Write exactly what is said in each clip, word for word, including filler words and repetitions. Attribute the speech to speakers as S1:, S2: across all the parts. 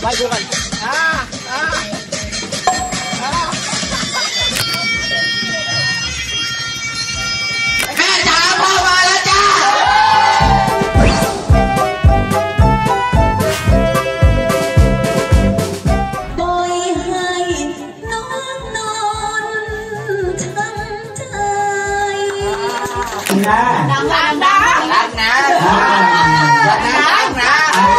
S1: ไปคู่กันอ่าอ่าแม่จ๋าพ่อมาแล้วจ้า
S2: ปล่อยให้น้องนอนช้ำใจ
S1: นะดังนะดังนะดังนะดังนะดังนะ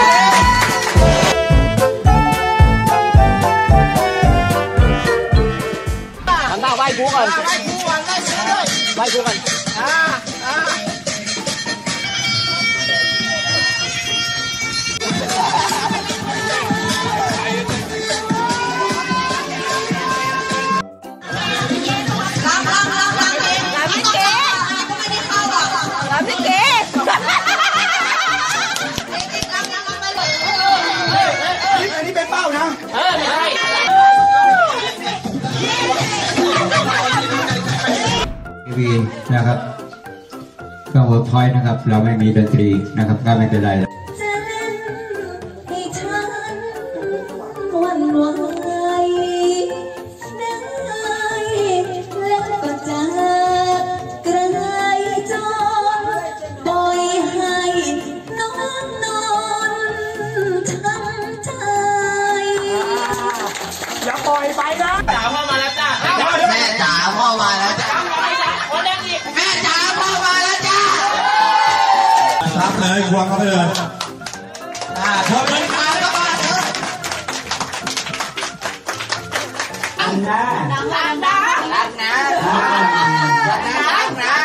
S1: ทำท่าไหว้ครูก่อนไหว้ครูก่อนไหว้ครูก่อนอ่าอ่า
S3: ทีวีนะครับเครื่องเวิร์กพอยต์นะครับเราไม่มีดนตรีนะครับก็ไม่เป็นไร
S2: จะเล่นให้ฉันวันไหวได้แล้วก็จะกระไรจนปล่อยให้น้องนอนช้ำใจ
S1: อย่าปล่อยไปนะจ๋าพ่อมาแล้วจ้าแม่จ๋าพ่อมาแล้วจ้าแม่จ๋าพ่อมาแล้วจ้า
S4: รับเลยควงเข้าไปเลย
S1: อ่าชมเลยค่ะก็มาเถอะดังนะดังนะดังนะดังนะดังนะ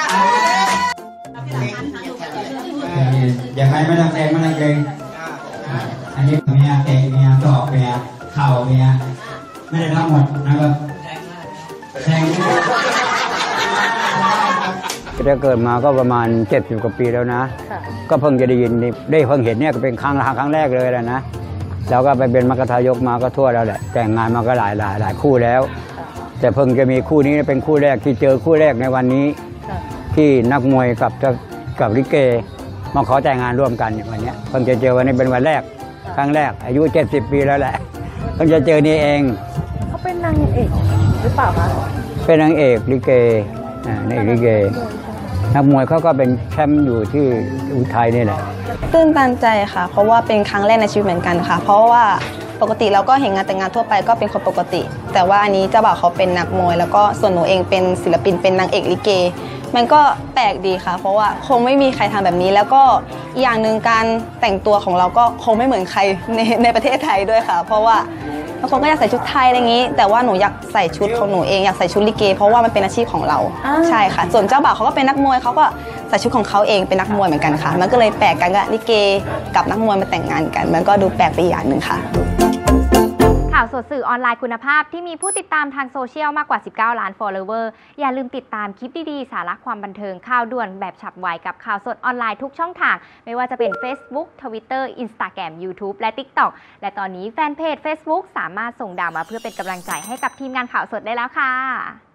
S3: อย่างไรไม่ต้องเกรงไม่ต้องเกรงอันนี้เมียเตะเมียตอกเมียเข่าเมียไม่ได้ทั้งหมดนะครับแทงจะเกิดมาก็ประมาณเจ็ดสิบกว่าปีแล้วนะก็เพิ่งจะได้ยินได้เพิ่งเห็นเนี่ยก็เป็นครั้งครั้งแรกเลยแหละนะแล้วก็ไปเป็นมรรคทายกมาก็ทั่วแล้วแหละแต่งงานมาก็หลายหลายหลายคู่แล้วแต่เพิ่งจะมีคู่นี้เป็นคู่แรกที่เจอคู่แรกในวันนี้ที่นักมวยกับกับลิเกมาขอแต่งงานร่วมกันวันนี้เพิ่งจะเจอวันนี้เป็นวันแรกครั้งแรกอายุเจ็ดสิบปีแล้วแหละเพิ่งจะเจอนี่เอง
S5: เขาเป็นนางเอกหรือเปล่าคะ
S3: เป็นนางเอกลิเกนางเอกลิเกนักมวยเขาก็เป็นแชมป์อยู่ที่อุทัยนี่แหละ
S5: ตื้นตันใจค่ะเพราะว่าเป็นครั้งแรกในชีวิตเหมือนกันค่ะเพราะว่าปกติเราก็เห็นงานแต่งงานทั่วไปก็เป็นคนปกติแต่ว่าอันนี้เจ้าบ่าวเขาเป็นนักมวยแล้วก็ส่วนหนูเองเป็นศิลปินเป็นนางเอกลิเกมันก็แปลกดีค่ะเพราะว่าคงไม่มีใครทำแบบนี้แล้วก็อีกอย่างหนึ่งการแต่งตัวของเราก็คงไม่เหมือนใครในในประเทศไทยด้วยค่ะเพราะว่าบางคนก็อยากใส่ชุดไทยอะไรอย่างนี้แต่ว่าหนูอยากใส่ชุดของหนูเองอยากใส่ชุดลิเกเพราะว่ามันเป็นอาชีพของเราใช่ค่ะส่วนเจ้าบ่าวเขาก็เป็นนักมวยเขาก็ใส่ชุดของเขาเองเป็นนักมวยเหมือนกันค่ะมันก็เลยแปลกกันกับลิเกกับนักมวยมาแต่งงานกันมันก็ดูแปลกไปอย่างหนึ่งค่ะ
S6: ข่าวสดสื่อออนไลน์คุณภาพที่มีผู้ติดตามทางโซเชียลมากกว่าสิบเก้าล้าน follower อย่าลืมติดตามคลิปดีๆสาระความบันเทิงข่าวด่วนแบบฉับไวกับข่าวสดออนไลน์ทุกช่องทางไม่ว่าจะเป็น Facebook Twitter Instagram YouTube และ TikTok และตอนนี้แฟนเพจ Facebook สามารถส่งดาวมาเพื่อเป็นกำลังใจให้กับทีมงานข่าวสดได้แล้วค่ะ